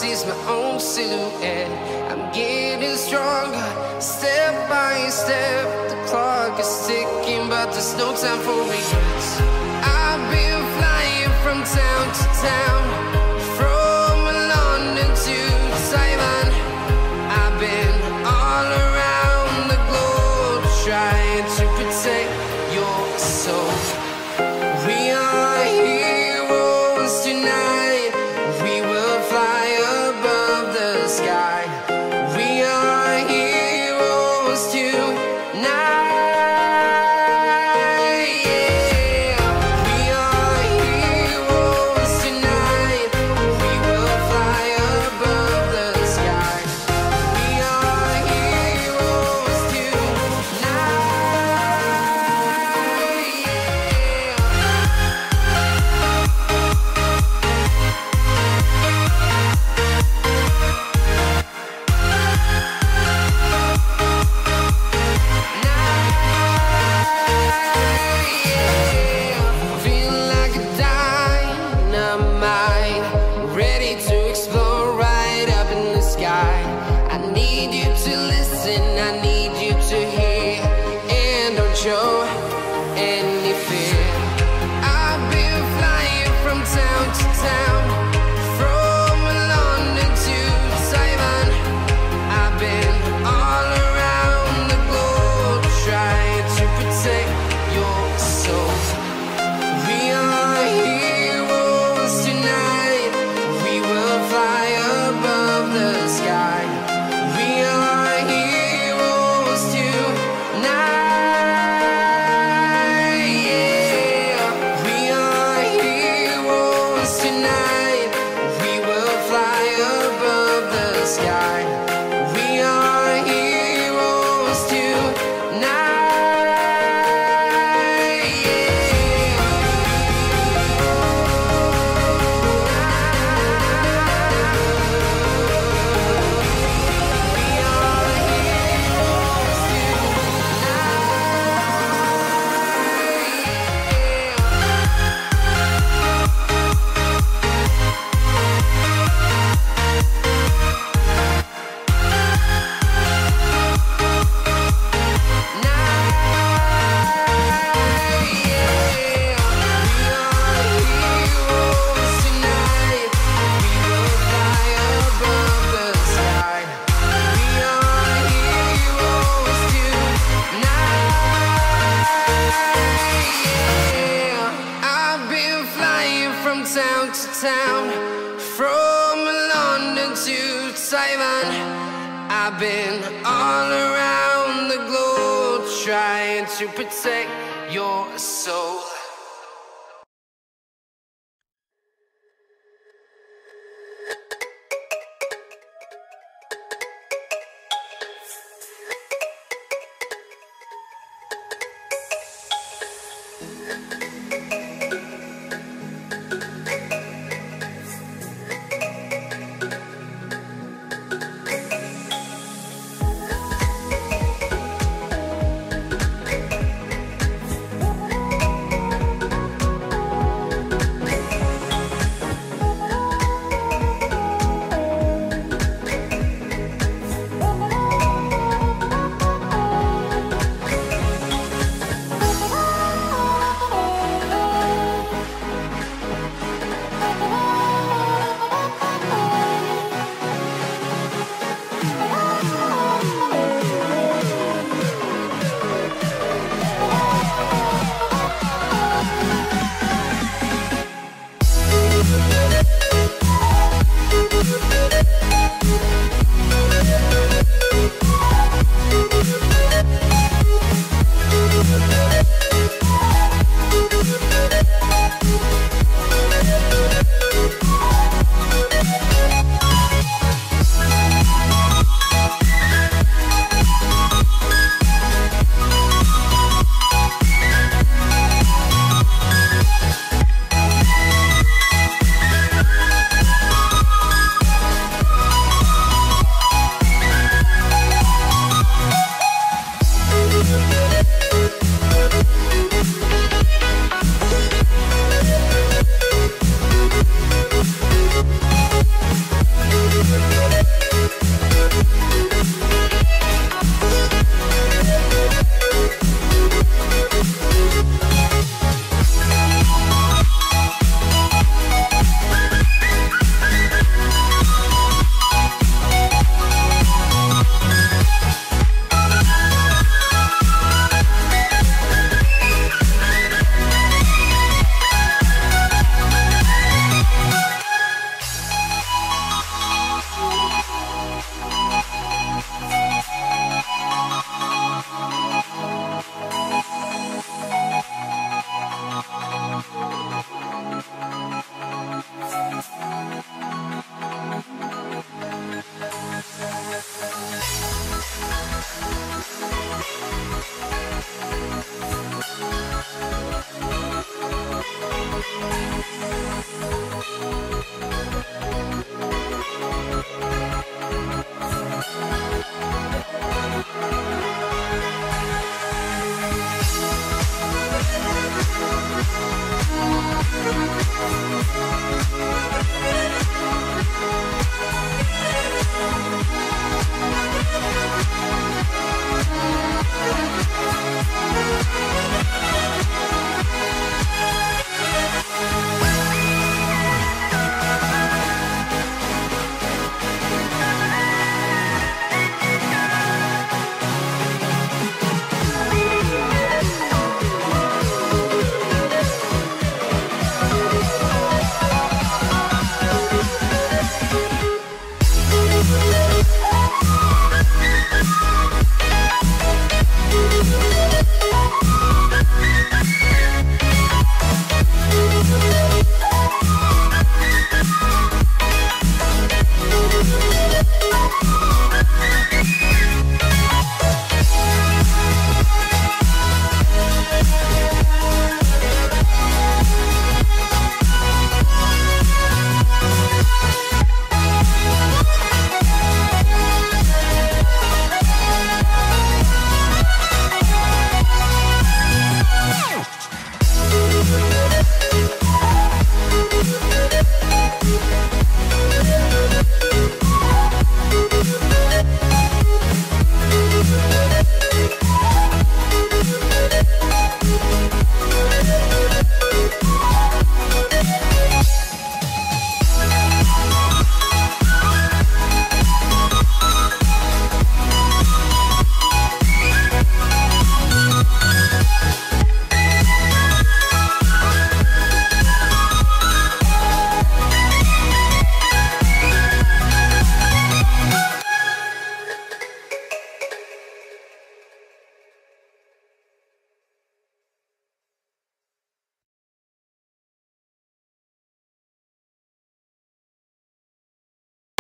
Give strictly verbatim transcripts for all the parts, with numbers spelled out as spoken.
sees my own silhouette. I'm getting stronger, step by step. The clock is ticking, but there's no time for regrets. I've been flying from town to town, from London to Taiwan. I've been all around the globe, trying to protect your soul. We are heroes tonight. We will fly above the sky. We are heroes tonight. Yeah. We are heroes tonight. We will fly above the sky. We are heroes tonight. Feel like a dynamite, ready to explode right up in the sky. I need you to listen, I need you to hear, and don't show any fear. I've been flying from town to town, from London to Taiwan. I've been all around the globe, trying to protect your soul. We are heroes tonight. We will fly above the sky. We are heroes tonight. Yeah. We are heroes tonight. We will fly above the sky. We are heroes tonight. I've been flying from town to town, from London to Taiwan. I've been all around the globe, trying to protect your soul.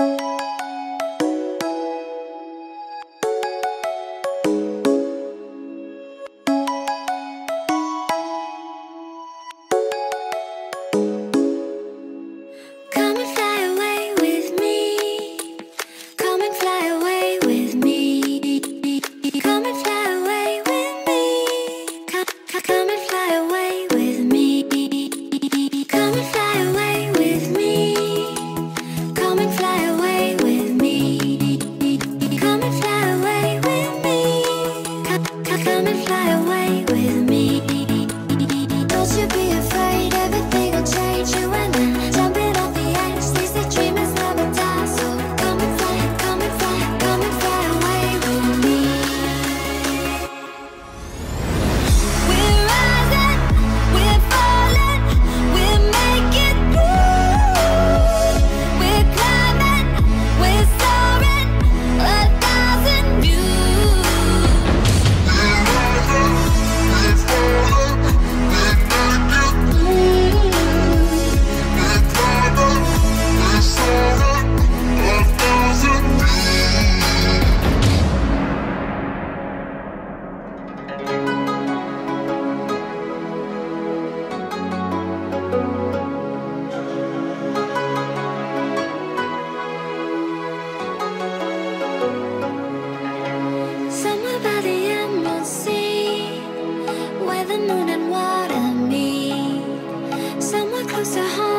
the moon and water meet, somewhere close to home.